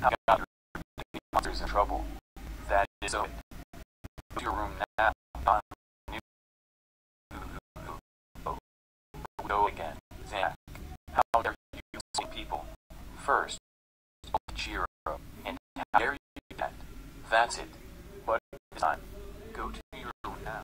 How about your monsters in trouble? That is open. Go to your room now. Go again. Zach. How dare you insult people? First, cheer up. And how dare you do that? That's it. But this time, go to your room now.